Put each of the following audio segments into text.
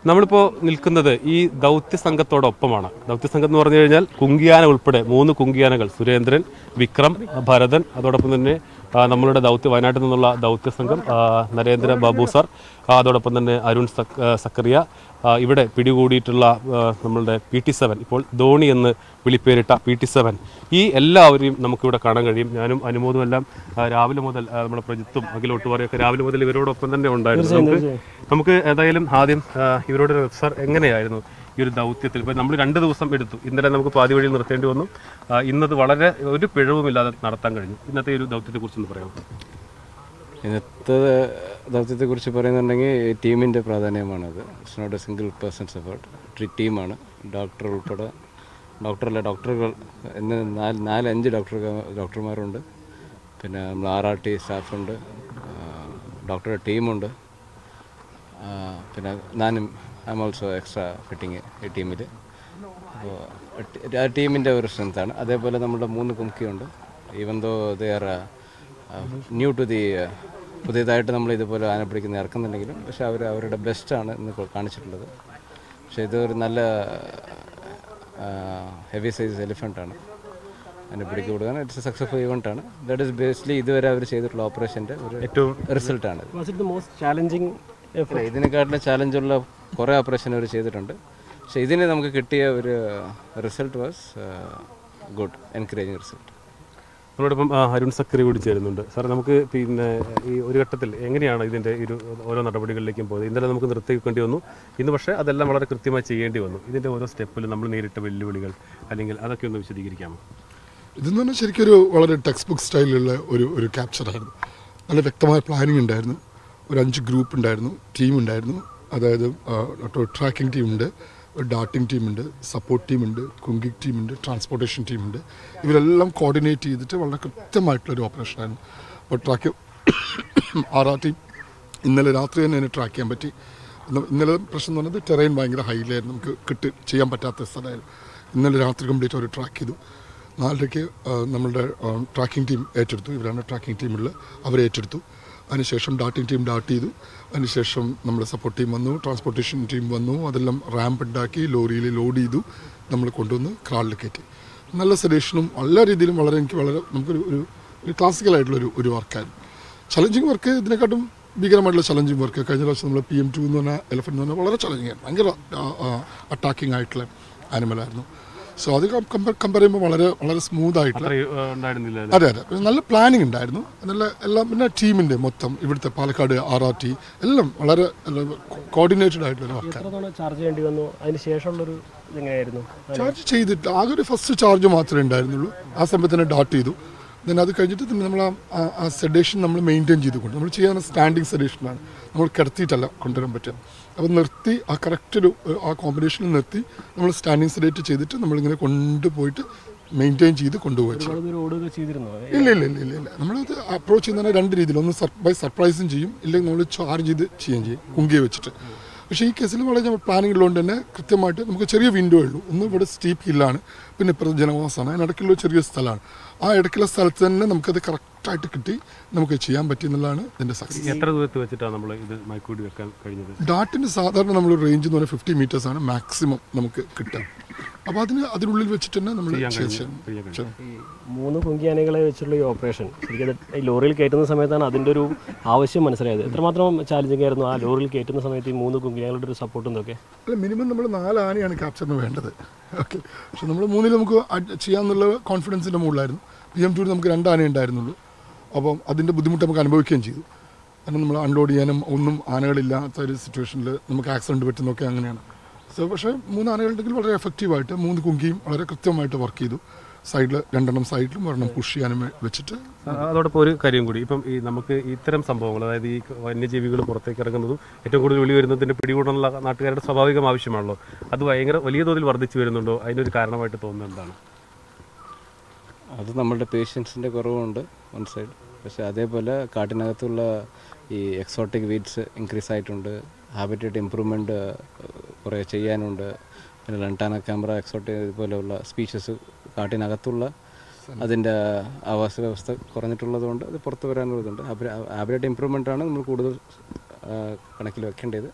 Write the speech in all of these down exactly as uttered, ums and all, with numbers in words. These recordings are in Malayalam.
നമ്മളിപ്പോൾ നിൽക്കുന്നത് ഈ ദൗത്യ സംഘത്തോടൊപ്പമാണ്. ദൗത്യ സംഘം എന്ന് പറഞ്ഞു കഴിഞ്ഞാൽ കുങ്കിയാന ഉൾപ്പെടെ മൂന്ന് കുങ്കിയാനകൾ, സുരേന്ദ്രൻ, വിക്രം, ഭരതൻ, അതോടൊപ്പം തന്നെ നമ്മളുടെ ദൗത്യ വയനാട്ടിൽ നിന്നുള്ള ദൗത്യ സംഘം നരേന്ദ്ര ബാബു സാർ, അതോടൊപ്പം തന്നെ അരുൺ സക്കറിയ, ഇവിടെ പിടികൂടിയിട്ടുള്ള നമ്മളുടെ പി ടി സെവൻ, ഇപ്പോൾ ധോണി എന്ന് വിളിപ്പേരിട്ട പി ടി സെവൻ, ഈ എല്ലാവരെയും നമുക്കിവിടെ കാണാൻ കഴിയും. ഞാനും അനുമോദും എല്ലാം രാവിലെ മുതൽ നമ്മുടെ പ്രജിത്തും അഖിലോട്ടുപാറയൊക്കെ രാവിലെ മുതൽ ഇവരോടൊപ്പം തന്നെ ഉണ്ടായിരുന്നു. നമുക്ക് നമുക്ക് ഏതായാലും ആദ്യം ഇവരോട് സാർ, എങ്ങനെയായിരുന്നു ഈ ഒരു ദൗത്യത്തിൽ? ഇപ്പോൾ നമ്മൾ രണ്ട് ദിവസം എടുത്തു, ഇന്നലെ നമുക്ക് പാതി വഴിയിൽ നിർത്തേണ്ടി വന്നു, ഇന്നത് വളരെ ഒരു പിഴവുമില്ലാതെ നടത്താൻ കഴിഞ്ഞു. ഇന്നത്തെ ഒരു ദൗത്യത്തെക്കുറിച്ചൊന്ന് പറയാമോ? ഇന്നത്തെ ദൗത്യത്തെക്കുറിച്ച് പറയുന്നുണ്ടെങ്കിൽ ടീമിൻ്റെ പ്രാധാന്യമാണത്. It's not a single person's effort, ഒരു ടീമാണ്. ഡോക്ടർ ഉൾപ്പെടെ, ഡോക്ടറല്ല ഡോക്ടറുകൾ ഇന്ന് നാല് നാലഞ്ച് ഡോക്ടർ ഡോക്ടർമാരുണ്ട്, പിന്നെ നമ്മൾ ആർ ആർ ടി സ്റ്റാഫുണ്ട്, ഡോക്ടറുടെ ടീമുണ്ട്, പിന്നെ ഞാനും I am also extra fitting ഈ ടീമിൽ. അപ്പോൾ ആ ടീമിൻ്റെ ഒരു സ്ട്രെങ്ത്താണ്. അതേപോലെ നമ്മുടെ മൂന്ന് കുംകിയുണ്ട്. Even though they are new to the, പുതിയതായിട്ട് നമ്മൾ ഇതുപോലെ ആന പിടിക്കുന്ന ഇറക്കുന്നുണ്ടെങ്കിലും പക്ഷേ അവർ അവരുടെ ബെസ്റ്റാണ് ഇന്ന് കാണിച്ചിട്ടുള്ളത്. പക്ഷേ ഇതൊരു നല്ല ഹെവി സൈസ് എലിഫൻ്റാണ് അതിനെ പിടിക്കുക കൊടുക്കാൻ. ഇറ്റ്സ് എ സക്സസ്ഫുൾ ഇവൻ്റാണ്. ദാറ്റ് ഈസ് ബേസ്ലി ഇതുവരെ അവർ ചെയ്തിട്ടുള്ള ഓപ്പറേഷൻ്റെ ഒരു ഏറ്റവും റിസൾട്ടാണ്. ഇതിനെക്കാട്ടിലും ചാലഞ്ചുള്ള കുറേ ഓപ്പറേഷൻ അവർ ചെയ്തിട്ടുണ്ട്. പക്ഷേ ഇതിന് നമുക്ക് കിട്ടിയ ഒരു result was good, encouraging result. നമ്മളോടൊപ്പം അരുൺ സക്കറി കൂടി ചേരുന്നുണ്ട്. സാർ, നമുക്ക് പിന്നെ ഈ ഒരു ഘട്ടത്തിൽ എങ്ങനെയാണ് ഇതിൻ്റെ ഒരു ഓരോ നടപടികളിലേക്കും പോകുന്നത്? ഇന്നലെ നമുക്ക് നിർത്തിക്കേണ്ടി വന്നു, ഇന്ന് പക്ഷേ അതെല്ലാം വളരെ കൃത്യമായി ചെയ്യേണ്ടി വന്നു. ഇതിൻ്റെ ഓരോ സ്റ്റെപ്പിലും നമ്മൾ നേരിട്ട വെല്ലുവിളികൾ അല്ലെങ്കിൽ അതൊക്കെ ഒന്ന് വിശദീകരിക്കാമോ? ഇതെന്ന് പറഞ്ഞാൽ ശരിക്കും ഒരു വളരെ ടെക്സ്റ്റ് ബുക്ക് സ്റ്റൈലിലുള്ള ഒരു ഒരു ക്യാപ്ചറായിരുന്നു. നല്ല വ്യക്തമായ പ്ലാനിങ് ഉണ്ടായിരുന്നു. ഒരു അഞ്ച് ഗ്രൂപ്പ് ഉണ്ടായിരുന്നു, ടീം ഉണ്ടായിരുന്നു. അതായത് ട്രാക്കിംഗ് ടീമുണ്ട്, ഒരു ഡാർട്ടിംഗ് ടീമുണ്ട്, സപ്പോർട്ട് ടീമുണ്ട്, കുങ്കിങ് ടീമുണ്ട്, ട്രാൻസ്പോർട്ടേഷൻ ടീമുണ്ട്. ഇവരെല്ലാം കോർഡിനേറ്റ് ചെയ്തിട്ട് വളരെ കൃത്യമായിട്ടുള്ളൊരു ഓപ്പറേഷനായിരുന്നു. അപ്പോൾ ട്രാക്ക് ആർ ആർ ടീം ഇന്നലെ രാത്രി തന്നെ അതിനെ ട്രാക്ക് ചെയ്യാൻ പറ്റി. ഇന്നലെ പ്രശ്നം എന്ന് പറഞ്ഞത് ടെറൈൻ ഭയങ്കര ഹൈലായിരുന്നു, നമുക്ക് കിട്ടി ചെയ്യാൻ പറ്റാത്ത സ്ഥലമായിരുന്നു. ഇന്നലെ രാത്രി കംപ്ലീറ്റ് അവർ ട്രാക്ക് ചെയ്തു. നാലരയ്ക്ക് നമ്മളുടെ ട്രാക്കിംഗ് ടീം ഏറ്റെടുത്തു. ഇവരാണ് ട്രാക്കിംഗ് ടീമുള്ളത്, അവർ ഏറ്റെടുത്തു. അതിനുശേഷം ഡാർട്ടിംഗ് ടീം ഡാർട്ട് ചെയ്തു. അതിനുശേഷം നമ്മുടെ സപ്പോർട്ട് ടീം വന്നു, ട്രാൻസ്പോർട്ടേഷൻ ടീം വന്നു. അതെല്ലാം റാമ്പ് ഉണ്ടാക്കി ലോറിയിൽ ലോഡ് ചെയ്തു, നമ്മൾ കൊണ്ടുവന്ന് ക്രാളിൽ കയറ്റി. നല്ല സെലക്ഷനും എല്ലാ രീതിയിലും വളരെ എനിക്ക് വളരെ നമുക്കൊരു ഒരു ഒരു ക്ലാസിക്കലായിട്ടുള്ളൊരു ഒരു വർക്കായിരുന്നു. ചലഞ്ചിങ് വർക്ക് ഇതിനെക്കാട്ടും ഭീകരമായിട്ടുള്ള ചലഞ്ചിങ് വർക്ക്. കഴിഞ്ഞ പ്രാവശ്യം നമ്മൾ പി എം ടു എന്ന് പറഞ്ഞാൽ എലഫൻറ്റ് എന്ന് പറഞ്ഞാൽ വളരെ ചലഞ്ചിങ് ആയിരുന്നു, ഭയങ്കര അറ്റാക്കിംഗ് ആയിട്ടുള്ള ആനിമലായിരുന്നു. സോ അത് കമ്പയർ കമ്പയർ ചെയ്യുമ്പോൾ വളരെ വളരെ സ്മൂത്ത് ആയിട്ടുള്ള, അതെ അതെ നല്ല പ്ലാനിങ് ഉണ്ടായിരുന്നു. നല്ല എല്ലാം പിന്നെ ടീമിൻ്റെ മൊത്തം ഇവിടുത്തെ പാലക്കാട് ആർ ആർ ടി എല്ലാം വളരെ കോർഡിനേറ്റഡ് ആയിട്ടുള്ള വർക്കാണ്. ചാർജ് ചെയ്തിട്ട് ആകെ ഒരു ഫസ്റ്റ് ചാർജ് മാത്രമേ ഉണ്ടായിരുന്നുള്ളൂ. ആ സമയത്ത് തന്നെ ഡാർട്ട് ചെയ്തു. then അത് കഴിഞ്ഞിട്ട് പിന്നെ നമ്മൾ ആ സെഡേഷൻ നമ്മൾ മെയിൻറ്റെയിൻ ചെയ്തുകൊണ്ട് നമ്മൾ ചെയ്യുന്ന സ്റ്റാൻഡിങ് സെഡേഷനാണ്, നമ്മൾ കിടത്തിയിട്ടല്ല കൊണ്ടുവരാൻ പറ്റുക. അപ്പോൾ നിർത്തി ആ കറക്റ്റ് ഒരു ആ കോമ്പിനേഷനിൽ നിർത്തി നമ്മൾ സ്റ്റാൻഡിങ് സെഡേറ്റ് ചെയ്തിട്ട് നമ്മളിങ്ങനെ കൊണ്ടുപോയിട്ട് മെയിൻറ്റെയിൻ ചെയ്ത് കൊണ്ടുപോയി. ഇല്ല ഇല്ല ഇല്ല ഇല്ല ഇല്ല നമ്മളത് അപ്രോച്ച് ചെയ്യുന്ന രണ്ട് രീതിയിൽ, ഒന്ന് ബൈ സർപ്രൈസും ചെയ്യും, ഇല്ലെങ്കിൽ നമ്മൾ ചാർജ് ചെയ്ത് ചെയ്യുകയും ചെയ്യും കുങ്കിയെ വെച്ചിട്ട്. പക്ഷേ ഈ കേസിൽ വളരെ പ്ലാനിങ് ഉള്ളതുകൊണ്ട് തന്നെ കൃത്യമായിട്ട് നമുക്ക് ചെറിയ വിൻഡോ ഉള്ളൂ. ഒന്ന് ഇവിടെ സ്റ്റീപ്പ് ഹില്ലാണ്, പിന്നെ ഇപ്പുറത്ത് ജനവാസമാണ്, അതിനിടയ്ക്കുള്ള ചെറിയ സ്ഥലമാണ്. ആ ഇടയ്ക്കുള്ള സ്ഥലത്ത് തന്നെ നമുക്കത് കറക്റ്റായിട്ട് കിട്ടി നമുക്ക് ചെയ്യാൻ പറ്റി എന്നുള്ളതാണ് ഇതിൻ്റെ സക്സസ്. എത്ര ദൂരത്ത് വെച്ചിട്ടാണ് നമ്മൾ ഇത് മയക്കൂടി വെക്കാൻ കഴിഞ്ഞത്? ഡാട്ടിന് സാധാരണ നമ്മൾ റേഞ്ച് എന്ന് പറഞ്ഞാൽ ഫിഫ്റ്റി മീറ്റേഴ്സാണ് മാക്സിമം നമുക്ക് കിട്ടുക. അപ്പോൾ അതിന് അതിനുള്ളിൽ വെച്ചിട്ട് തന്നെ നമ്മൾ മൂന്ന് കുങ്കിയാനകളെ വെച്ചുള്ള ഈ ഓപ്പറേഷൻ ശരിക്കും ഈ ലോറിയിൽ കയറ്റുന്ന സമയത്താണ് അതിൻ്റെ ഒരു ആവശ്യം മനസ്സിലായത്. എത്രമാത്രം ചാലഞ്ചിങ് ആയിരുന്നു ആ ലോറിയിൽ കയറ്റുന്ന സമയത്ത് ഈ മൂന്ന് കുങ്കിയാനകളുടെ ഒരു സപ്പോർട്ടും ഇതൊക്കെ? അല്ല, മിനിമം നമ്മൾ നാല് ആനയാണ് ക്യാപ്ചറിന് വേണ്ടത്. ഓക്കെ, പക്ഷെ നമ്മൾ മൂന്നിൽ നമുക്ക് ചെയ്യാമെന്നുള്ള കോൺഫിഡൻസിൻ്റെ മുകളിലായിരുന്നു. പി എം ടൂരിൽ നമുക്ക് രണ്ട് ആനയെ ഉണ്ടായിരുന്നുള്ളൂ. അപ്പം അതിൻ്റെ ബുദ്ധിമുട്ട് നമുക്ക് അനുഭവിക്കുകയും ചെയ്തു. കാരണം നമ്മൾ അൺലോഡ് ചെയ്യാനും ഒന്നും ആനകളില്ലാത്ത ഒരു സിറ്റുവേഷനിൽ നമുക്ക് ആക്സിഡൻറ്റ് പറ്റുന്നതൊക്കെ അങ്ങനെയാണ്. സോ പക്ഷേ മൂന്ന് ആനകളുണ്ടെങ്കിൽ വളരെ എഫക്റ്റീവായിട്ട് മൂന്ന് കുങ്കിയും വളരെ കൃത്യമായിട്ട് വർക്ക് ചെയ്തു. സൈഡിൽ രണ്ടെണ്ണം സൈഡിലും ഒരെണ്ണം പുഷ് ചെയ്യാനും വെച്ചിട്ട്. അതോടൊപ്പം ഒരു കാര്യം കൂടി, ഇപ്പം ഈ നമുക്ക് ഇത്തരം സംഭവങ്ങൾ, അതായത് ഈ വന്യജീവികൾ പുറത്തേക്ക് ഇറങ്ങുന്നതും ഏറ്റവും കൂടുതൽ വെളി വരുന്നതിൻ്റെ പിടികൂടാനുള്ള നാട്ടുകാരുടെ സ്വാഭാവികം ആവശ്യമാണല്ലോ, അത് ഭയങ്കര വലിയ തോതിൽ വർദ്ധിച്ചു വരുന്നുണ്ടോ? അതിനൊരു കാരണമായിട്ട് തോന്നുന്നത് എന്താണ്? അത് നമ്മളുടെ പേഷ്യൻസിൻ്റെ കുറവുണ്ട് വൺ സൈഡ്. പക്ഷേ അതേപോലെ കാട്ടിനകത്തുള്ള ഈ എക്സോട്ടിക് വീഡ്സ് ഇൻക്രീസ് ആയിട്ടുണ്ട്, ഹാബിറ്റേറ്റ് ഇമ്പ്രൂവ്മെൻറ്റ് കുറേ ചെയ്യാനുണ്ട്. പിന്നെ ലണ്ടാന ക്യാമറ എക്സോട്ടിക് ഇതുപോലെയുള്ള സ്പീഷീസ് കാട്ടിനകത്തുള്ള അതിൻ്റെ ആവാസ വ്യവസ്ഥ കുറഞ്ഞിട്ടുള്ളതുകൊണ്ട് അത് പുറത്ത് വരാനുള്ളതുണ്ട്. ഹാബിറ്റേറ്റ് ഇമ്പ്രൂവ്മെൻ്റ് ആണ് നമ്മൾ കൂടുതൽ കണക്കിൽ വെക്കേണ്ടത്.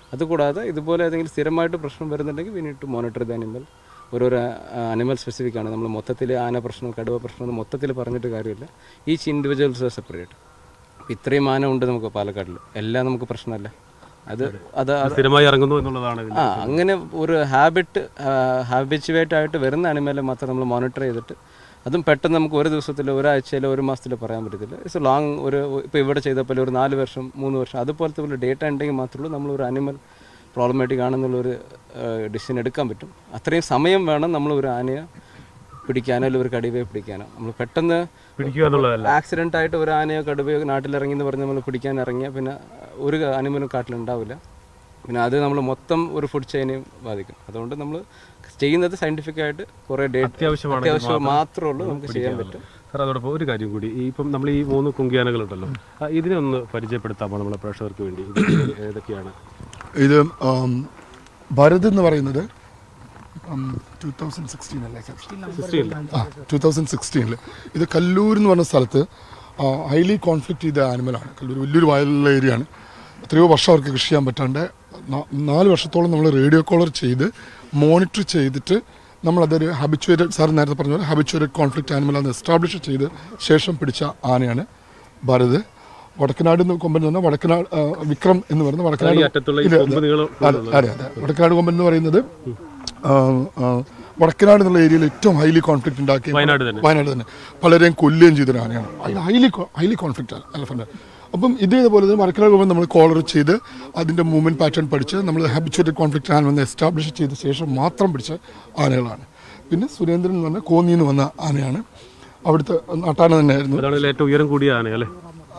അതുകൂടാതെ ഇതുപോലെ ഏതെങ്കിലും സ്ഥിരമായിട്ട് പ്രശ്നം വരുന്നുണ്ടെങ്കിൽ we need to monitor the animal. ഓരോരോ അനിമൽ സ്പെസിഫിക് ആണ്. നമ്മൾ മൊത്തത്തിൽ ആന പ്രശ്നം കടുവ പ്രശ്നം എന്ന് മൊത്തത്തിൽ പറഞ്ഞിട്ട് കാര്യമില്ല. Each individuals separate. ഇത്രയും ആന ഉണ്ട് നമുക്ക് പാലക്കാട്ടിൽ, എല്ലാം നമുക്ക് പ്രശ്നമല്ല. അത് അത് സ്ഥിരമായി ഇറങ്ങുന്നു എന്നുള്ളതാണ്. ആ അങ്ങനെ ഒരു ഹാബിറ്റ് ഹാബിച്വേറ്റ് ആയിട്ട് വരുന്ന അനിമലെ മാത്രം നമ്മൾ മോണിറ്റർ ചെയ്തിട്ട്, അതും പെട്ടെന്ന് നമുക്ക് ഒരു ദിവസത്തിലോ ഒരാഴ്ചയിലോ ഒരു മാസത്തിലോ പറയാൻ പറ്റത്തില്ല. ഇറ്റ്സ് ലോങ് ഒരു ഇപ്പോൾ ഇവിടെ ചെയ്ത പോലെ ഒരു നാല് വർഷം മൂന്ന് വർഷം അതുപോലത്തെ ഒരു ഡേറ്റ ഉണ്ടെങ്കിൽ മാത്രമേ നമ്മൾ ഒരു അനിമൽ പ്രോബ്ലമാറ്റിക് ആണെന്നുള്ളൊരു ഡിസിഷൻ എടുക്കാൻ പറ്റും. അത്രയും സമയം വേണം നമ്മൾ ഒരു ആനയെ പിടിക്കാനോ അല്ലെങ്കിൽ ഒരു കടുവയെ പിടിക്കാനോ. നമ്മൾ പെട്ടെന്ന് പിടിക്കുക എന്നുള്ളതല്ല. ആക്സിഡൻ്റ് ആയിട്ട് ഒരു ആനയോ കടുവയോ നാട്ടിലിറങ്ങി എന്ന് പറഞ്ഞ് നമ്മൾ പിടിക്കാൻ ഇറങ്ങിയാൽ പിന്നെ ഒരു അനിമലും കാട്ടിലുണ്ടാവില്ല. പിന്നെ അത് നമ്മൾ മൊത്തം ഒരു ഫുഡ് ചെയിനെയും ബാധിക്കും. അതുകൊണ്ട് നമ്മൾ ചെയ്യുന്നത് സയൻറ്റിഫിക് ആയിട്ട് കുറേ ഡേറ്റ് അത്യാവശ്യമാണ് അത്യാവശ്യം മാത്രമേ ഉള്ളൂ നമുക്ക് ചെയ്യാൻ പറ്റും. സാർ അതോടൊപ്പം ഒരു കാര്യം കൂടി, ഈ ഇപ്പം നമ്മൾ ഈ മൂന്ന് കുങ്കിയാനകളുണ്ടല്ലോ, ഇതിനെ ഒന്ന് പരിചയപ്പെടുത്താമോ നമ്മളെ പ്രേക്ഷകർക്ക് വേണ്ടി? ഏതൊക്കെയാണ് ഇത്? ഭരത് എന്ന് പറയുന്നത് ടൂ തൗസൻഡ് സിക്സ്റ്റീൻ അല്ലേ? ആ ടൂ തൗസൻഡ് സിക്സ്റ്റീനിൽ ഇത് കല്ലൂർ എന്ന് പറഞ്ഞ സ്ഥലത്ത് ഹൈലി കോൺഫ്ലിക്റ്റ് ചെയ്ത ആനിമലാണ്. കല്ലൂർ വലിയൊരു വയലുള്ള ഏരിയ ആണ്. എത്രയോ വർഷം അവർക്ക് കൃഷി ചെയ്യാൻ പറ്റാണ്ട് നാല് വർഷത്തോളം നമ്മൾ റേഡിയോ കോളർ ചെയ്ത് മോണിറ്റർ ചെയ്തിട്ട് നമ്മളതൊരു ഹാബിച്വേറ്റഡ്, സാർ നേരത്തെ പറഞ്ഞ പോലെ ഹാബിച്വേറ്റഡ് കോൺഫ്ലിക്റ്റ് ആനിമലാണെന്ന് എസ്റ്റാബ്ലിഷ് ചെയ്ത് ശേഷം പിടിച്ച ആനയാണ് ഭരത്. വടക്കനാട് കൊമ്പൻ എന്ന് പറഞ്ഞാൽ വടക്കനാട് വിക്രം എന്ന് പറയുന്ന വടക്കനാട് അതെ അതെ വടക്കനാട് കൊമ്പൻ എന്ന് പറയുന്നത് വടക്കനാട് എന്നുള്ള ഏരിയയിൽ ഏറ്റവും ഹൈലി കോൺഫ്ലിക്റ്റ് ഉണ്ടാക്കി വയനാട് തന്നെ പലരെയും കൊല്ലുകയും ചെയ്തൊരു ആനയാണ്. അത് ഹൈലി ഹൈലി കോൺഫ്ലിക്റ്റ് ആണ് എലഫന്റ്. അപ്പം ഇതേപോലെ തന്നെ വടക്കനാട് കൊമ്പൻ നമ്മൾ കോളർ ചെയ്ത് അതിൻ്റെ മൂവ്മെൻറ്റ് പാറ്റേൺ പഠിച്ച് നമ്മൾ ഹാബിച്വേറ്റഡ് കോൺഫ്ലിക്റ്റ് ആനവെന്ന് എസ്റ്റാബ്ലിഷ് ചെയ്ത ശേഷം മാത്രം പിടിച്ച ആനകളാണ്. പിന്നെ സുരേന്ദ്രൻ എന്ന് പറഞ്ഞാൽ കോന്നിയിൽ നിന്ന് വന്ന ആനയാണ്. അവിടുത്തെ നാട്ടാന തന്നെയായിരുന്നു. ഏറ്റവും ഉയരം കൂടിയ ആന അല്ലേ?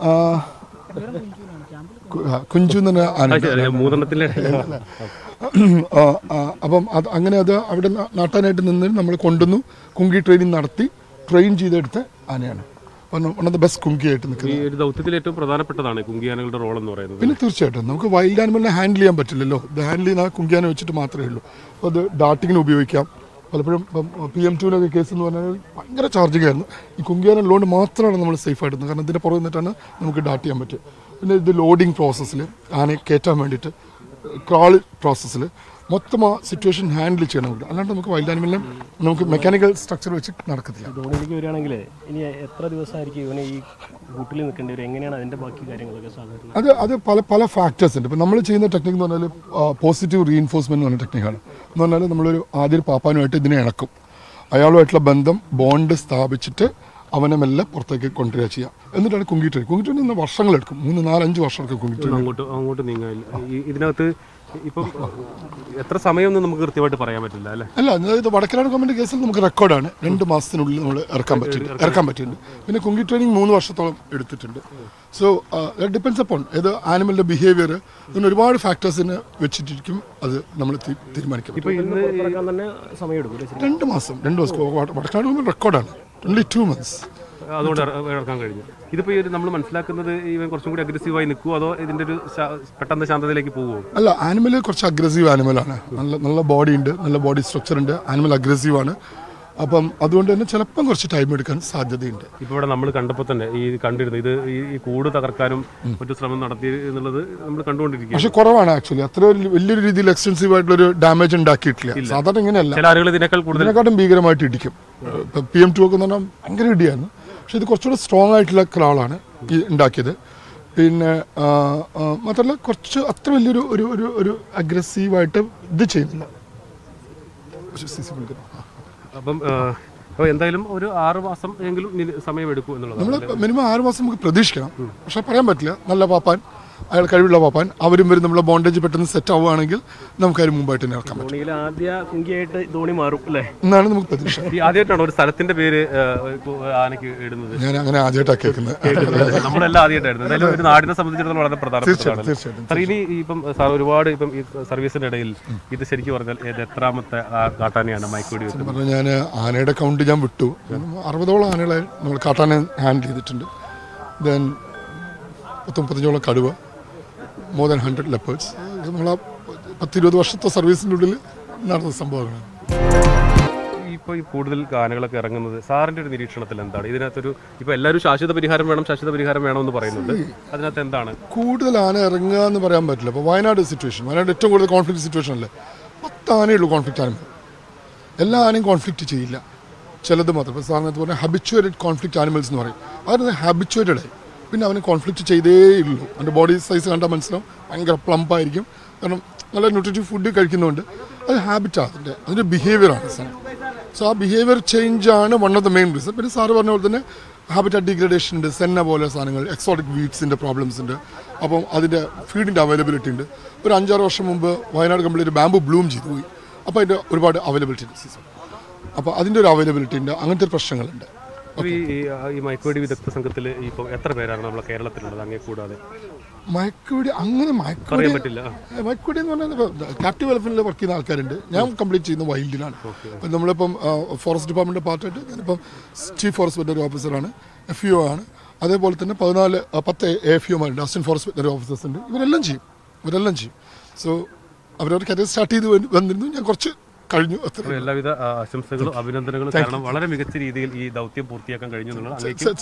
കുഞ്ചു എന്ന് പറഞ്ഞ ആന. അപ്പം അത് അങ്ങനെ അത് അവിടെ നാട്ടാനായിട്ട് നിന്ന് നമ്മൾ കൊണ്ടുവന്നു കുങ്കി ട്രെയിനിങ് നടത്തി ട്രെയിൻ ചെയ്തെടുത്ത ആനയാണ്. വൺ ഓഫ് ദ ബെസ്റ്റ് കുങ്കിയായിട്ട് നിൽക്കുന്നത്. ദൗത്യത്തിൽ ഏറ്റവും പ്രധാനപ്പെട്ടതാണ് കുങ്കിയാനകളുടെ റോൾ എന്ന് പറയുന്നത്. പിന്നെ തീർച്ചയായിട്ടും നമുക്ക് വൈൽഡ് ആനിമലിനെ ഹാൻഡിൽ ചെയ്യാൻ പറ്റില്ലല്ലോ. ഇത് ഹാൻഡിൽ ചെയ്യുന്ന കുങ്കിയാന വെച്ചിട്ട് മാത്രമേ ഉള്ളൂ. അപ്പോൾ അത് ഡാർട്ടിങ്ങിന് ഉപയോഗിക്കാം. പലപ്പോഴും ഇപ്പം പി എം ടുവിനൊക്കെ കേസ് എന്ന് പറഞ്ഞാൽ ഭയങ്കര ചാർജിങ് ആയിരുന്നു. ഈ കുങ്കിയാന ഉള്ളതുകൊണ്ട് മാത്രമാണ് നമ്മൾ സേഫ് ആയിട്ട്, കാരണം ഇതിൻ്റെ പുറകെ നിന്നിട്ടാണ് നമുക്ക് ഡാർട്ട് ചെയ്യാൻ പറ്റുക. പിന്നെ ഇത് ലോഡിങ് പ്രോസസ്സിൽ ആനയെ കയറ്റാൻ വേണ്ടിയിട്ട് ക്രാൾ പ്രോസസ്സിൽ മൊത്തം ആ സിറ്റുവേഷൻ ഹാൻഡിൽ ചെയ്യണം നമുക്ക്. അല്ലാണ്ട് നമുക്ക് വൈൽഡ് ആനിമലിനെ നമുക്ക് മെക്കാനിക്കൽ സ്ട്രക്ചർ വെച്ച് നടക്കത്തില്ല. ധോണിയിലേക്ക് വരികയാണെങ്കിൽ ഇനി എത്ര ദിവസമായിരിക്കും ഇവനെ ഈ കൂട്ടിൽ നിൽക്കേണ്ടി വരും? എങ്ങനെയാണ് അതിൻ്റെ ബാക്കി കാര്യങ്ങളൊക്കെ സാധാരണ? അത് അത് പല പല ഫാക്ടേഴ്സ് ഉണ്ട്. ഇപ്പം നമ്മൾ ചെയ്യുന്ന ടെക്നിക്ക് എന്ന് പറഞ്ഞാൽ പോസിറ്റീവ് റീഇൻഫോഴ്സ്മെൻറ്റ് എന്ന് പറഞ്ഞ ടെക്നിക്കാണ്. എന്ന് പറഞ്ഞാൽ നമ്മളൊരു ആദ്യം പാപ്പാനുമായിട്ട് ഇതിനെ ഇണക്കും. അയാളുമായിട്ടുള്ള ബന്ധം ബോണ്ട് സ്ഥാപിച്ചിട്ട് അവനെ മെല്ലെ പുറത്തേക്ക് കൊണ്ടുവരിക ചെയ്യാം. എന്നിട്ടാണ് കുങ്കി ട്രെയിൻ. കുങ്കി ട്രെയിൻ നിന്ന് വർഷങ്ങളെടുക്കും. മൂന്ന് നാലഞ്ച് വർഷമൊക്കെ കുങ്കി ട്രെയിൻ. അങ്ങോട്ട് അങ്ങോട്ട് നീങ്ങാൻ ഇതിനകത്ത് ഇപ്പം എത്ര സമയമൊന്നും നമുക്ക് കൃത്യമായിട്ട് പറയാൻ പറ്റില്ല അല്ലേ? അല്ല, അതായത് വടക്കനാട് ഗവൺമെന്റ് കേസിൽ നമുക്ക് റെക്കോർഡാണ്. രണ്ട് മാസത്തിനുള്ളിൽ നമ്മൾ ഇറക്കാൻ പറ്റിയിട്ടുണ്ട് ഇറക്കാൻ പറ്റിയിട്ടുണ്ട് പിന്നെ കുങ്കി ട്രെയിനിങ് മൂന്ന് വർഷത്തോളം എടുത്തിട്ടുണ്ട്. സോ ദാറ്റ് ഡിപ്പെൻഡ്സ് അപ്പോൺ ഏത് ആനിമലിന്റെ ബിഹേവിയർ, അങ്ങനെ ഒരുപാട് ഫാക്ടേഴ്സിനെ വെച്ചിട്ടിരിക്കും അത് നമ്മൾ തീരുമാനിക്കും. രണ്ട് മാസം രണ്ട് ദിവസം വടക്കനാട് ഗവൺമെന്റ് റെക്കോർഡാണ്. ഓൺലി ടു മന്ത്സ് അതുകൊണ്ട് ഇറക്കാൻ കഴിഞ്ഞു. ഇതിപ്പോൾ ഈ നമ്മൾ മനസ്സിലാക്കുന്നത് ഇവൻ കുറച്ചും കൂടി അഗ്രസീവായി നിൽക്കുമോ അതോ ഇതിൻ്റെ ഒരു പെട്ടെന്ന് ശാന്തതയിലേക്ക് പോകുമോ? അല്ല, ആനിമൽ കുറച്ച് അഗ്രസീവ് ആനിമലാണ്. നല്ല നല്ല ബോഡി ഉണ്ട്, നല്ല ബോഡി സ്ട്രക്ചർ ഉണ്ട്. ആനിമൽ അഗ്രസീവാണ്. അപ്പം അതുകൊണ്ട് തന്നെ ചിലപ്പം കുറച്ച് ടൈം എടുക്കാൻ സാധ്യതയുണ്ട്. ഇപ്പോൾ ഇവിടെ നമ്മൾ കണ്ടപ്പോൾ തന്നെ ഈ കണ്ടിരുന്നു ഇത് ഈ കൂട് തകർക്കാനും മറ്റു ശ്രമം നടത്തി എന്നുള്ളത് നമ്മൾ കണ്ടുകൊണ്ടിരിക്കും. പക്ഷെ കുറവാണ് ആക്ച്വലി. അത്ര വലിയൊരു രീതിയിൽ എക്സ്റ്റൻസീവ് ആയിട്ടുള്ള ഒരു ഡാമേജ് ഉണ്ടാക്കിയിട്ടില്ല. സാധാരണ ഇങ്ങനെയല്ല, ചില ആളുകൾ ഇതിനേക്കാൾ കൂടുതൽ ഭീകരമായിട്ട് ഇടിക്കും. ഇപ്പം പി എം ടു ഒക്കെ എന്ന് പറഞ്ഞാൽ ഭയങ്കര ഇടിയായിരുന്നു. പക്ഷെ ഇത് കുറച്ചുകൂടെ സ്ട്രോങ് ആയിട്ടുള്ള ക്രാളാണ് ഈ ഉണ്ടാക്കിയത്. പിന്നെ മാത്രമല്ല കുറച്ച് അത്ര വലിയൊരു ഒരു ഒരു ഒരു അഗ്രസീവായിട്ട് ഇത് ചെയ്യുന്നില്ല. അപ്പം എന്തായാലും ഒരു ആറ് മാസം എങ്കിലും സമയം എടുക്കും എന്നുള്ളത് നമ്മൾ മിനിമം ആറ് മാസം നമുക്ക് പ്രതീക്ഷിക്കണം. പക്ഷെ പറയാൻ പറ്റില്ല. നല്ല പാപ്പാൻ, അയാൾ കഴിവുള്ള പാപ്പാൻ, അവരും വരും നമ്മളെ ബോണ്ടേജ് പെട്ടെന്ന് സെറ്റ് ആവുകയാണെങ്കിൽ നമുക്ക് അതിന് മുമ്പായിട്ട് തന്നെ ഇറക്കാൻ പറ്റും എന്നാണ് നമുക്ക് പ്രതീക്ഷ. ആദ്യമായിട്ടാണ് ഒരു സ്ഥലത്തിന്റെ പേര് ആനയ്ക്ക് ഇടുന്നത്. ഞാൻ അങ്ങനെ ആദ്യമായിട്ടാണ് കേൾക്കുന്നത്. നമ്മളെല്ലാം ആദ്യമായിട്ടായിരുന്നു. എന്തായാലും ഒരു നാടിനെ സംബന്ധിച്ചിടത്തോളം വളരെ പ്രധാനപ്പെട്ടതാണ്. ഇനി ഇപ്പം സാർ ഒരുപാട് ഇപ്പം ഈ സർവീസിന്റെ ഇടയിൽ ഇത് ശരിക്കും പറഞ്ഞാൽ ഏത് എത്രാമത്തെ കാട്ടാനയാണ് മയക്കുവെടി വെച്ചത്? പറഞ്ഞാൽ ഞാൻ ആനയുടെ കൗണ്ട് ഞാൻ വിട്ടു. അറുപതോളം ആനകളെ നമ്മൾ കാട്ടാനെ ഹാൻഡിൽ ചെയ്തിട്ടുണ്ട്. ദെൻ പത്ത് മുപ്പത്തഞ്ചോളം കടുവ, മോർ ദാൻ ഹൺഡ്രഡ് ലെപ്പേർഡ്സ്. നമ്മൾ ആ പത്തിരുപത് വർഷത്തെ സർവീസിൻ്റെ ഉള്ളിൽ നടന്ന സംഭവങ്ങളാണ്. ഇപ്പോൾ ഈ കൂടുതൽ ഗാനങ്ങളൊക്കെ ഇറങ്ങുന്നത് സാറിൻ്റെ ഒരു നിരീക്ഷണത്തിൽ എന്താണ് ഇതിനകത്തൊരു ഇപ്പോൾ എല്ലാവരും ശാശ്വത പരിഹാരം വേണം ശാശ്വത പരിഹാരം വേണമെന്ന് പറയുന്നുണ്ട്. അതിനകത്ത് എന്താണ് കൂടുതൽ ആന ഇറങ്ങുക എന്ന് പറയാൻ പറ്റില്ല. ഇപ്പോൾ വയനാട് സിറ്റുവേഷൻ, വയനാട് ഏറ്റവും കൂടുതൽ കോൺഫ്ലിക്റ്റ് സിറ്റുവേഷൻ അല്ലേ. പത്ത് ആനയുള്ളൂ കോൺഫ്ലിക്റ്റ് ആനിമൽ. എല്ലാ ആനയും കോൺഫ്ലിക്റ്റ് ചെയ്യില്ല, ചിലത് മാത്രം. ഇപ്പോൾ സാറിനകത്ത് പറഞ്ഞാൽ ഹാബിച്വേറ്റഡ് കോൺഫ്ലിക്റ്റ് ആനിമൽസ് എന്ന് പറയും. അതായത് ഹാബിച്വേറ്റഡ് ആയി പിന്നെ അവന് കോൺഫ്ലിക്റ്റ് ചെയ്തേ ഉള്ളൂ. അവൻ്റെ ബോഡി സൈസ് കണ്ടാൽ മനസ്സിലാവും, ഭയങ്കര പ്ലംപായിരിക്കും. കാരണം നല്ല ന്യൂട്രീറ്റീവ് ഫുഡ് കഴിക്കുന്നുണ്ട്. അത് ഹാബിറ്റാണ്, അതിൻ്റെ അതിൻ്റെ ബിഹേവിയറാണ് സാധനം. സോ ആ ബിഹേവിയർ ചേഞ്ചാണ് one of the main reason. പിന്നെ സാറ് പറഞ്ഞ പോലെ തന്നെ ഹാബിറ്റാറ്റ് ഡീഗ്രഡേഷൻ ഉണ്ട്, സെന്ന പോലെ സാധനങ്ങൾ, എക്സോട്ടിക് വീഡ്സിൻ്റെ പ്രോബ്ലംസ് ഉണ്ട്. അപ്പം അതിൻ്റെ ഫീഡിൻ്റെ അവൈലബിലിറ്റി ഉണ്ട്. ഒരു അഞ്ചാറ് വർഷം മുമ്പ് വയനാട് കംപ്ലീറ്റ് ബാമ്പു ബ്ലൂം ചെയ്തു പോയി. അപ്പോൾ അതിൻ്റെ ഒരുപാട് അവൈലബിലിറ്റി ഡിസീസ്, അപ്പോൾ അതിൻ്റെ ഒരു അവൈലബിലിറ്റി ഉണ്ട്. അങ്ങനത്തെ പ്രശ്നങ്ങളുണ്ട്. ഈ ഈ മയക്കുവെടി വിദഗ്ധ സംഘത്തിൽ ഇപ്പോൾ എത്ര പേരാണ് നമ്മളെ കേരളത്തിലുള്ളത് അങ്ങേ കൂടാതെ? മയക്കുവെടി അങ്ങനെ മയക്കുവെടി പറ്റില്ല. മയക്കുവെടി എന്ന് പറഞ്ഞാൽ ക്യാപ്റ്റീവ് എലഫൻറ്റിൽ വർക്ക് ചെയ്യുന്ന ആൾക്കാരുണ്ട്. ഞാൻ കംപ്ലീറ്റ് ചെയ്യുന്ന വൈൽഡിലാണ്. അപ്പം നമ്മളിപ്പം ഫോറസ്റ്റ് ഡിപ്പാർട്ട്മെൻറ്റ് പാർട്ടായിട്ട് ഞാനിപ്പം ചീഫ് ഫോറസ്റ്റ് വെറ്ററി ഓഫീസറാണ്, എഫ് യു ആണ്. അതേപോലെ തന്നെ പതിനാല് പത്ത് എഫ് യുമാരുണ്ട്, അസിസ്റ്റന്റ് ഫോറസ്റ്റ് വെറ്ററി ഓഫീസേഴ്സ് ഉണ്ട്. ഇവരെല്ലാം ചെയ്യും ഇവരെല്ലാം ചെയ്യും സോ അവരവർ കരിയർ സ്റ്റാർട്ട് ചെയ്ത് വന്നിരുന്നു. ഞാൻ കുറച്ച് കഴിഞ്ഞു. എല്ലാവിധ ആശംസകളും അഭിനന്ദനങ്ങളും. കാരണം വളരെ മികച്ച രീതിയിൽ ഈ ദൗത്യം പൂർത്തിയാക്കാൻ കഴിഞ്ഞു എന്നുള്ളത്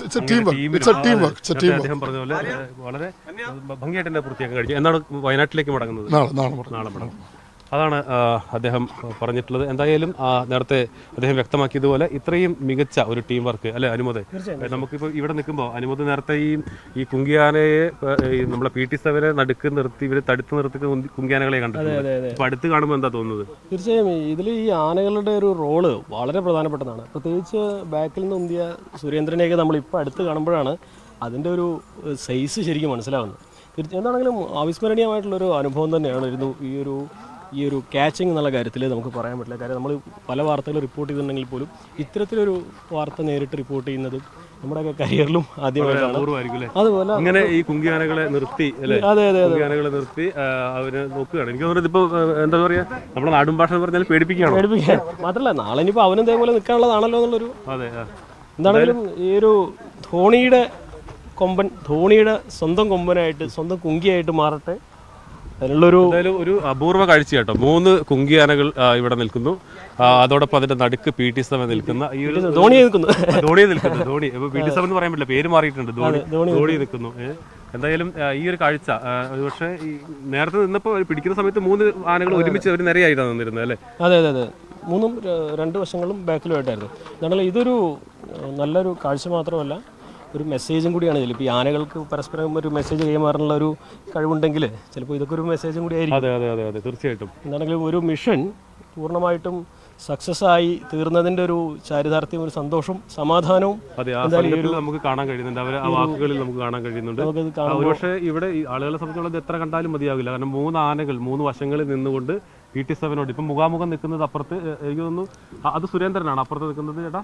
അദ്ദേഹം പറഞ്ഞ പോലെ വളരെ ഭംഗിയായിട്ട് തന്നെ പൂർത്തിയാക്കാൻ കഴിഞ്ഞു. എന്നാണ് വയനാട്ടിലേക്ക് മടങ്ങുന്നത്? നാളെ മടങ്ങും. അതാണ് അദ്ദേഹം പറഞ്ഞിട്ടുള്ളത്. എന്തായാലും നേരത്തെ അദ്ദേഹം വ്യക്തമാക്കിയതുപോലെ ഇത്രയും മികച്ച ഒരു ടീം വർക്ക് അല്ലെ അനുമതി. നമുക്കിപ്പോൾ ഇവിടെ നിൽക്കുമ്പോൾ അനുമതി നേരത്തെ ഈ ഈ കുങ്കിയാനയെ നമ്മളെ പി ടി സെവനെ നടുക്ക് നിർത്തി ഇവർ തടുത്ത് നിർത്തി കുങ്കിയാനകളെ കണ്ടിട്ടുണ്ട്. അപ്പൊ അടുത്ത് കാണുമ്പോൾ എന്താ തോന്നുന്നത്? തീർച്ചയായും ഇതിൽ ഈ ആനകളുടെ ഒരു റോള് വളരെ പ്രധാനപ്പെട്ടതാണ്. പ്രത്യേകിച്ച് ബാക്കിൽ നിന്ന് ഉന്തിയ സുരേന്ദ്രനെയൊക്കെ നമ്മൾ ഇപ്പോൾ അടുത്ത് കാണുമ്പോഴാണ് അതിൻ്റെ ഒരു സൈസ് ശരിക്കും മനസ്സിലാവുന്നത്. തീർച്ചയായും എന്താണെങ്കിലും അവിസ്മരണീയമായിട്ടുള്ളൊരു അനുഭവം തന്നെയാണ് ഇരുന്നു ഈ ഒരു ഈ ഒരു ക്യാച്ചിങ് എന്നുള്ള കാര്യത്തിൽ നമുക്ക് പറയാൻ പറ്റില്ല. കാര്യം നമ്മൾ പല വാർത്തകൾ റിപ്പോർട്ട് ചെയ്തിട്ടുണ്ടെങ്കിൽ പോലും ഇത്തരത്തിലൊരു വാർത്ത നേരിട്ട് റിപ്പോർട്ട് ചെയ്യുന്നതും നമ്മുടെയൊക്കെ കരിയറിലും ആദ്യമായിട്ടാണ്. അതുപോലെ ഇങ്ങനെ ഈ കുങ്കിയാനകളെ നിർത്തി അല്ലേ? അതെ അതെ കുങ്കിയാനകളെ നിർത്തി അവര് നോക്കുകയാണ്. എനിക്ക് തോന്നുന്നത് ഇപ്പോൾ എന്താ പറയാ, നമ്മുടെ നാടും ഭാഷ പറഞ്ഞാൽ പേടിപ്പിക്കുകയാണ്. പേടിപ്പിക്കാൻ മാത്രമല്ല നാളെ ഇനിയിപ്പോൾ അവനും ഇതേപോലെ നിൽക്കാനുള്ളതാണല്ലോ എന്നുള്ളൊരു. അതെ. എന്താണെങ്കിലും ഈ ഒരു ധോണിയുടെ കൊമ്പൻ ധോണിയുടെ സ്വന്തം കൊമ്പനായിട്ട് സ്വന്തം കുങ്കിയായിട്ട് മാറട്ടെ. അതിനുള്ളൊരു ഒരു അപൂർവ കാഴ്ച കേട്ടോ. മൂന്ന് കുങ്കിയാനകൾ ഇവിടെ നിൽക്കുന്നു. അതോടൊപ്പം അതിന്റെ നടുക്ക് പി ടി സെവൻ നിൽക്കുന്ന ഈ ഒരു ധോണിയെ നിൽക്കുന്നു ധോണിയെ നിൽക്കുന്നു ധോണി പി ടി സെവൻ എന്ന് പറയാൻ പറ്റില്ല, പേര് മാറിയിട്ടുണ്ട്. ധോണി ധോണി നിൽക്കുന്നു. എന്തായാലും ഈ ഒരു കാഴ്ച പക്ഷേ ഈ നേരത്തെ നിന്നപ്പോൾ പിടിക്കുന്ന സമയത്ത് മൂന്ന് ആനകൾ ഒരുമിച്ച് ഒരു നിരയായിട്ടാണ് നിന്നിരുന്നത് അല്ലേ? അതെ അതെ അതെ മൂന്നും രണ്ട് വശങ്ങളും ബാക്കിലുമായിട്ടായിരുന്നു. എന്നാലും ഇതൊരു നല്ലൊരു കാഴ്ച മാത്രമല്ല ഒരു മെസ്സേജും കൂടിയാണ് ഇതിൽ. ഇപ്പോൾ ഈ ആനകൾക്ക് പരസ്പരം ഒരു മെസ്സേജ് കൈമാറാനുള്ള ഒരു കഴിവുണ്ടെങ്കിൽ ചിലപ്പോൾ ഇതൊക്കെ ഒരു മെസ്സേജും കൂടി ആയിരിക്കും. അതെ അതെ അതെ അതെ തീർച്ചയായിട്ടും. എന്താണെങ്കിലും ഒരു മിഷൻ പൂർണ്ണമായിട്ടും സക്സസ് ആയി തീർന്നതിൻ്റെ ഒരു ചാരിതാർത്ഥ്യം, ഒരു സന്തോഷം, സമാധാനവും നമുക്ക് കാണാൻ കഴിയുന്നുണ്ട്. അവരെ ആ വാക്കുകളിൽ നമുക്ക് കാണാൻ കഴിയുന്നുണ്ട്. ഒരുപക്ഷെ ഇവിടെ ആളുകളെ സംബന്ധിച്ചുള്ളത് എത്ര കണ്ടാലും മതിയാവില്ല. കാരണം മൂന്ന് ആനകൾ മൂന്ന് വശങ്ങളിൽ നിന്നുകൊണ്ട് പി ടി സെവനോട് ഇപ്പം മുഖാമുഖം നിൽക്കുന്നത് അപ്പുറത്ത് എനിക്ക് തോന്നുന്നു അത് സുരേന്ദ്രനാണ് അപ്പുറത്ത് നിൽക്കുന്നത്. ചേട്ടാ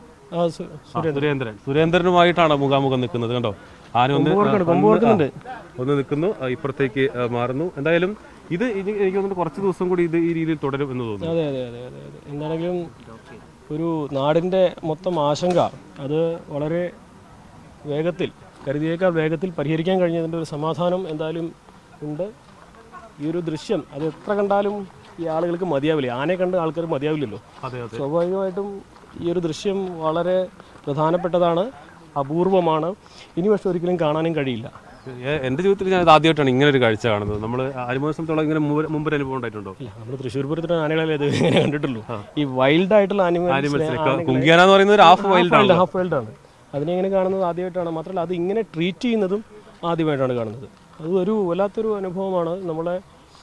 സുരേന്ദ്രൻ സുരേന്ദ്രനുമായിട്ടാണ് മുഖാമുഖം നിൽക്കുന്നത്. കണ്ടോ, ആന ഒന്ന് ഒന്ന് നിൽക്കുന്നു, ഇപ്പുറത്തേക്ക് മാറുന്നു. എന്തായാലും ഇത് എനിക്ക് തോന്നുന്നു കുറച്ച് ദിവസം കൂടി ഇത് ഈ രീതിയിൽ തുടരും എന്ന് തോന്നുന്നു. അതെ അതെ അതെ അതെ അതെ എന്താണെങ്കിലും ഒരു നാടിൻ്റെ മൊത്തം ആശങ്ക അത് വളരെ വേഗത്തിൽ കരുതിയേക്കാൾ വേഗത്തിൽ പരിഹരിക്കാൻ കഴിഞ്ഞതിൻ്റെ ഒരു സമാധാനം എന്തായാലും ഉണ്ട്. ഈ ഒരു ദൃശ്യം അത് എത്ര കണ്ടാലും ഈ ആളുകൾക്ക് മതിയാവില്ല. ആനയെ കണ്ട് ആൾക്കാർക്ക് മതിയാവില്ലല്ലോ. സ്വാഭാവികമായിട്ടും ഈ ഒരു ദൃശ്യം വളരെ പ്രധാനപ്പെട്ടതാണ്, അപൂർവമാണ്. ഇനി പക്ഷെ ഒരിക്കലും കാണാനും കഴിയില്ല. എൻ്റെ ജീവിതത്തിൽ ഞാൻ ആദ്യമായിട്ടാണ് ഇങ്ങനെ ഒരു കാഴ്ച കാണുന്നത്. നമ്മൾ അനുഭവത്തോളം ഇങ്ങനെ മുമ്പ് അനുഭവം ഉണ്ടായിട്ടുണ്ടോ? നമ്മൾ തൃശ്ശൂർ പൂരത്തിലെ ആനകളല്ലേ ഇത് ഇങ്ങനെ കണ്ടിട്ടുള്ളൂ. ഈ വൈൽഡ് ആയിട്ടുള്ള ആനിമൽസ് കുങ്കിയാന എന്ന് പറയുന്നത് ഹാഫ് വൈൽഡ് ഹാഫ് വൈൽഡ് ആണ്. അതിനെ ഇങ്ങനെ കാണുന്നത് ആദ്യമായിട്ടാണ്. മാത്രമല്ല അത് ഇങ്ങനെ ട്രീറ്റ് ചെയ്യുന്നതും ആദ്യമായിട്ടാണ് കാണുന്നത്. അത് ഒരു വല്ലാത്തൊരു അനുഭവമാണ്. നമ്മളെ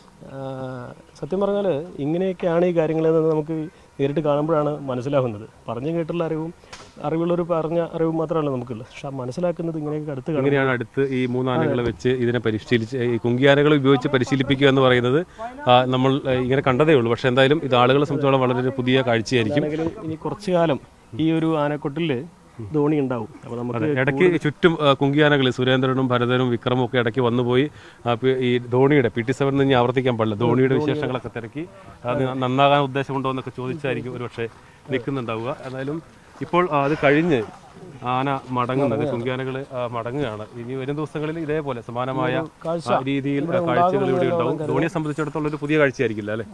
സത്യം പറഞ്ഞാൽ ഇങ്ങനെയൊക്കെയാണ് ഈ കാര്യങ്ങളെന്ന് നമുക്ക് നേരിട്ട് കാണുമ്പോഴാണ് മനസ്സിലാവുന്നത്. പറഞ്ഞു കേട്ടുള്ള അറിവും അറിവുള്ളൊരു പറഞ്ഞ അറിവ് മാത്രമല്ല നമുക്കുള്ളത്, പക്ഷെ മനസ്സിലാക്കുന്നത് ഇങ്ങനെയൊക്കെ അടുത്ത് എങ്ങനെയാണ് അടുത്ത് ഈ മൂന്നാനകളെ വെച്ച് ഇതിനെ പരിശീലിച്ച് ഈ കുങ്കിയാനകളെ ഉപയോഗിച്ച് പരിശീലിപ്പിക്കുക എന്ന് പറയുന്നത് നമ്മൾ ഇങ്ങനെ കണ്ടതേ ഉള്ളൂ. പക്ഷെ എന്തായാലും ഇത് ആളുകളെ സംബന്ധിച്ചോളം വളരെ പുതിയ കാഴ്ചയായിരിക്കും. ഇനി കുറച്ചു കാലം ഈ ഒരു ആനക്കൊട്ടിൽ ധോണി ഉണ്ടാവും. അപ്പോൾ നമുക്ക് ഇടയ്ക്ക് ചുറ്റും കുങ്കിയാനകൾ സുരേന്ദ്രനും ഭരതനും വിക്രമും ഒക്കെ ഇടയ്ക്ക് വന്നുപോയി ഈ ധോണിയുടെ പി ടി സെവൻ ഇനി ആവർത്തിക്കാൻ പാടില്ല, ധോണിയുടെ വിശേഷങ്ങളൊക്കെ തിരക്കി അത് നന്നാകാൻ ഉദ്ദേശമുണ്ടോ എന്നൊക്കെ ചോദിച്ചായിരിക്കും ഒരു പക്ഷേ നിൽക്കുന്നുണ്ടാവുക. എന്തായാലും ഇപ്പോൾ അത് കഴിഞ്ഞ് ആന മടങ്ങുന്നത് കുങ്കിയാനകൾ മടങ്ങുകയാണ്. ഇനി വരും ദിവസങ്ങളിൽ ഇതേപോലെ സമാനമായ രീതിയിൽ കാഴ്ചകൾ ഇവിടെ ഉണ്ടാവും. ധോണിയെ സംബന്ധിച്ചിടത്തോളം ഒരു പുതിയ കാഴ്ചയായിരിക്കില്ല അല്ലേ?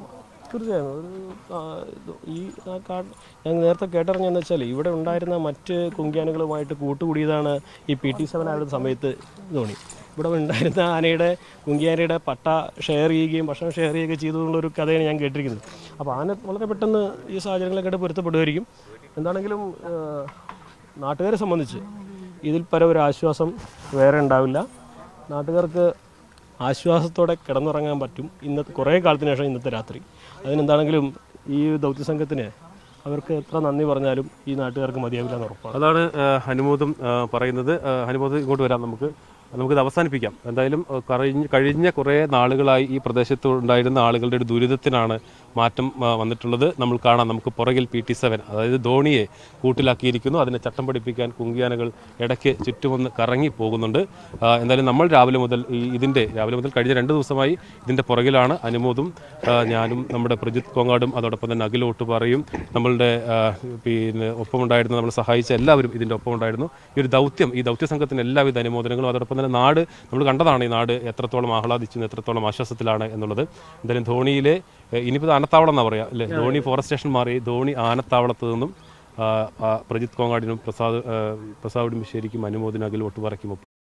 തീർച്ചയായും ഒരു ആ, ഇത് ഈ ആ കാ ഞാൻ നേരത്തെ കേട്ടറിഞ്ഞെന്ന് വെച്ചാൽ ഇവിടെ ഉണ്ടായിരുന്ന മറ്റ് കുങ്കിയാനകളുമായിട്ട് കൂട്ടുകൂടിയതാണ് ഈ പി ടി സെവൻ ആയിരുന്ന സമയത്ത് ധോണി. ഇവിടെ ഉണ്ടായിരുന്ന ആനയുടെ കുങ്കിയാനയുടെ പട്ട ഷെയർ ചെയ്യുകയും ഭക്ഷണം ഷെയർ ചെയ്യുകയും ചെയ്തുകൊണ്ടൊരു കഥയാണ് ഞാൻ കേട്ടിരിക്കുന്നത്. അപ്പോൾ ആന വളരെ പെട്ടെന്ന് ഈ സാഹചര്യങ്ങളൊക്കെ പൊരുത്തപ്പെടുമായിരിക്കും. എന്താണെങ്കിലും നാട്ടുകാരെ സംബന്ധിച്ച് ഇതിൽ പരം ഒരു ആശ്വാസം വേറെ ഉണ്ടാവില്ല. നാട്ടുകാർക്ക് ആശ്വാസത്തോടെ കിടന്നുറങ്ങാൻ പറ്റും ഇന്നത്തെ കുറേ കാലത്തിന് ശേഷം ഇന്നത്തെ രാത്രി. അതിനെന്താണെങ്കിലും ഈ ദൗത്യസംഘത്തിന് അവർക്ക് എത്ര നന്ദി പറഞ്ഞാലും ഈ നാട്ടുകാർക്ക് മതിയാവില്ല എന്ന് ഉറപ്പാണ്. അതാണ് ഹനുമോദും പറയുന്നത്. ഹനുമോദ് ഇങ്ങോട്ട് വരാം, നമുക്ക് നമുക്കിത് അവസാനിപ്പിക്കാം. എന്തായാലും കഴിഞ്ഞ കഴിഞ്ഞ കുറേ നാളുകളായി ഈ പ്രദേശത്ത് ഉണ്ടായിരുന്ന ആളുകളുടെ ഒരു ദുരിതത്തിനാണ് മാറ്റം വന്നിട്ടുള്ളത്. നമ്മൾ കാണാം, നമുക്ക് പുറകിൽ പി ടി സെവൻ അതായത് ധോണിയെ കൂട്ടിലാക്കിയിരിക്കുന്നു. അതിനെ ചട്ടം പഠിപ്പിക്കാൻ കുങ്കിയാനകൾ ഇടയ്ക്ക് ചുറ്റുമൊന്ന് കറങ്ങി പോകുന്നുണ്ട്. എന്തായാലും നമ്മൾ രാവിലെ മുതൽ ഈ ഇതിൻ്റെ രാവിലെ മുതൽ കഴിഞ്ഞ രണ്ട് ദിവസമായി ഇതിൻ്റെ പുറകിലാണ്. അനുമോദും ഞാനും നമ്മുടെ പ്രജിത് കോങ്ങാടും അതോടൊപ്പം തന്നെ അഖിൽ ഓട്ടുപാറയും നമ്മളുടെ പിന്നെ ഒപ്പമുണ്ടായിരുന്ന നമ്മൾ സഹായിച്ച എല്ലാവരും ഇതിൻ്റെ ഒപ്പമുണ്ടായിരുന്നു. ഈ ഒരു ദൗത്യം ഈ ദൗത്യ സംഘത്തിന് എല്ലാവിധ അനുമോദനങ്ങളും അതോടൊപ്പം തന്നെ നാട് നമ്മൾ കണ്ടതാണ് ഈ നാട് എത്രത്തോളം ആഹ്ലാദിച്ചു എത്രത്തോളം ആശ്വാസത്തിലാണ് എന്നുള്ളത്. എന്തായാലും ധോണിയിലെ ഇനിയിപ്പോൾ ആനത്താവളം എന്നാ പറയാം അല്ലേ, ധോണി ഫോറസ്റ്റ് സ്റ്റേഷൻ മാറി ധോണി ആനത്താവളത്ത് നിന്നും പ്രജിത് കോങ്ങാടിനും പ്രസാദ് പ്രസാദ് ഉടുമ്പശ്ശേരിക്കും അനുമോദനും അഖിൽ ഒട്ടുപാറയ്ക്കും